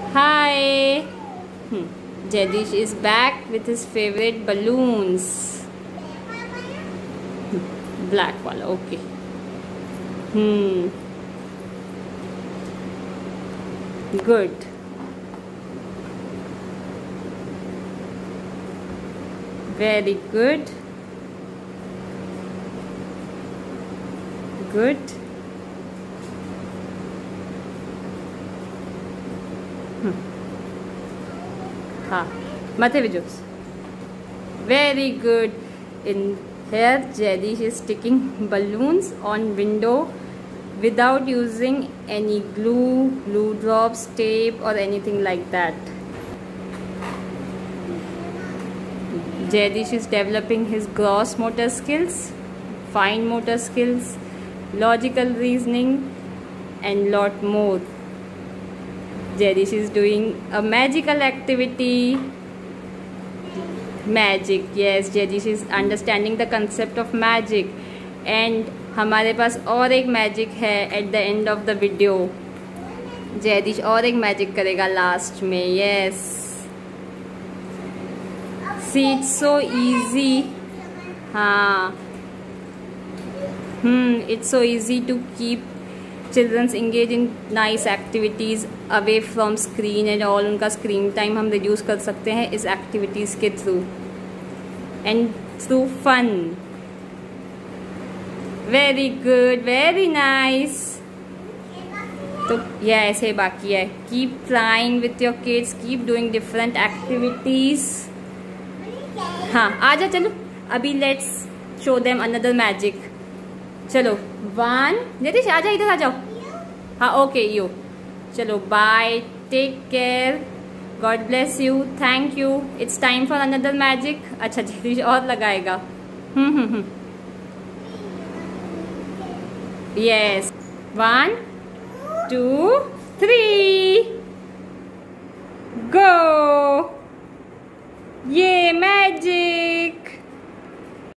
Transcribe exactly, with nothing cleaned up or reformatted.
Hi. Hmm. Jadish is back with his favorite balloons. Hmm. Black wala. Okay. Hmm. Good. Very good. Good. Hmm. Ha. Mathe vijos. Very good. In here, Jadish is sticking balloons on window without using any glue, glue drops, tape or anything like that. Jadish is developing his gross motor skills, fine motor skills, logical reasoning and lot more. Jadish is doing a magical activity. Magic, yes, Jadish is understanding the concept of magic. And हमारे पास और एक magic है at the end of the video. Jadish और एक magic करेगा last में. Yes. See, it's so easy. हाँ. Hmm, it's so easy to keep children engaged in nice activities away from screen and all. उनका screen time हम reduce कर सकते हैं इस activities के through and through fun. Very good, very nice. तो यह ऐसे बाकी है. Keep trying with your kids. Keep doing different activities. हाँ, आजा चलो. अभी let's show them another magic. चलो वन. जतिश आजा, इधर आ जाओ. हाँ ओके यू. चलो bye. Take care. God bless you. Thank you. It's time for another magic. अच्छा जतिश और लगाएगा. Hmm hmm hmm. Yes. One two three go. ये मैजिक.